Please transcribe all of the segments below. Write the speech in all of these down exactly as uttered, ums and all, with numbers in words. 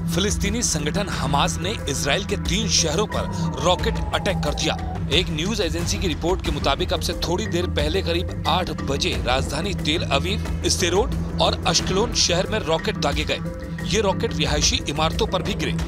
फिलिस्तीनी संगठन हमास ने इजराइल के तीन शहरों पर रॉकेट अटैक कर दिया। एक न्यूज एजेंसी की रिपोर्ट के मुताबिक अब से थोड़ी देर पहले करीब आठ बजे राजधानी तेल अवीव, स्देरोत और अश्कलोन शहर में रॉकेट दागे गए। ये रॉकेट रिहायशी इमारतों पर भी गिरे।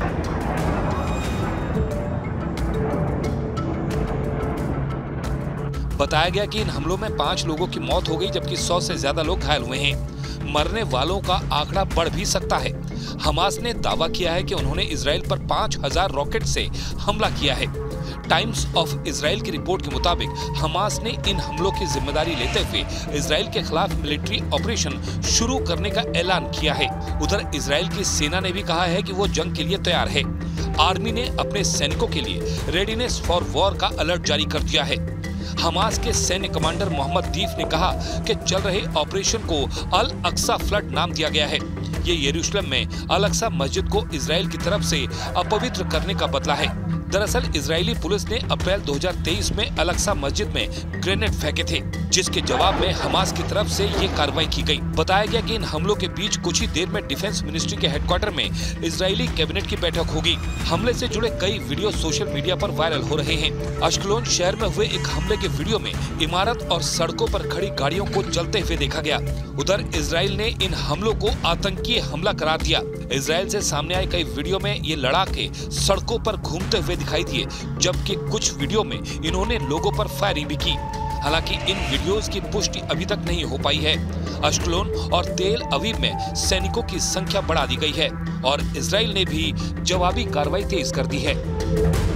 बताया गया कि इन हमलों में पांच लोगों की मौत हो गई, जबकि सौ से ज्यादा लोग घायल हुए हैं। मरने वालों का आंकड़ा बढ़ भी सकता है। हमास ने दावा किया है कि उन्होंने इजराइल पर पाँच हज़ार रॉकेट से हमला किया है। टाइम्स ऑफ इजराइल की रिपोर्ट के मुताबिक हमास ने इन हमलों की जिम्मेदारी लेते हुए इजराइल के खिलाफ मिलिट्री ऑपरेशन शुरू करने का ऐलान किया है। उधर इजराइल की सेना ने भी कहा है कि वो जंग के लिए तैयार है। आर्मी ने अपने सैनिकों के लिए रेडीनेस फॉर वॉर का अलर्ट जारी कर दिया है। हमास के सैन्य कमांडर मोहम्मद दीफ ने कहा कि चल रहे ऑपरेशन को अल अक्सा फ्लड नाम दिया गया है। ये यरूशलेम में अल अक्सा मस्जिद को इजराइल की तरफ से अपवित्र करने का बदला है। दरअसल इजरायली पुलिस ने अप्रैल दो हज़ार तेईस में अल अक्सा मस्जिद में ग्रेनेड फेंके थे, जिसके जवाब में हमास की तरफ से ये कार्रवाई की गई। बताया गया कि इन हमलों के बीच कुछ ही देर में डिफेंस मिनिस्ट्री के हेडक्वार्टर में इजरायली कैबिनेट की बैठक होगी। हमले से जुड़े कई वीडियो सोशल मीडिया पर वायरल हो रहे हैं। अश्कलोन शहर में हुए एक हमले के वीडियो में इमारत और सड़कों पर खड़ी गाड़ियों को जलते हुए देखा गया। उधर इजराइल ने इन हमलों को आतंकी हमला करार दिया। इजराइल से सामने आए कई वीडियो में ये लड़ाके सड़कों पर घूमते हुए दिखाई दिए, जबकि कुछ वीडियो में इन्होंने लोगों पर फायरिंग भी की। हालांकि इन वीडियोस की पुष्टि अभी तक नहीं हो पाई है। अश्कलोन और तेल अवीव में सैनिकों की संख्या बढ़ा दी गई है और इजराइल ने भी जवाबी कार्रवाई तेज कर दी है।